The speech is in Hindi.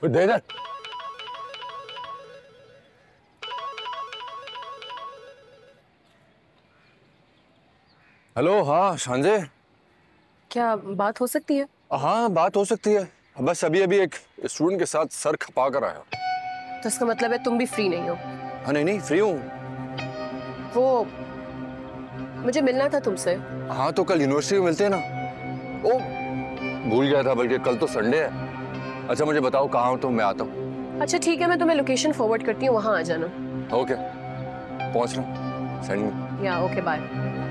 दे इधर। हेलो, हाँ शांजे। क्या बात हो सकती है? हाँ बात हो सकती है। बस अभी अभी एक स्टूडेंट के साथ सर खपा कर आया। तो इसका मतलब है तुम भी फ्री नहीं हो? हाँ नहीं नहीं, फ्री हूँ। वो मुझे मिलना था तुमसे। हाँ तो कल यूनिवर्सिटी में मिलते हैं ना। ओ भूल गया था, बल्कि कल तो संडे है। अच्छा मुझे बताओ कहाँ हो तुम, मैं आता हूँ। अच्छा ठीक है, मैं तुम्हें लोकेशन फॉरवर्ड करती हूँ, वहां आ जाना। ओके, पहुँच रहा हूँ। Send me. या ओके बाय।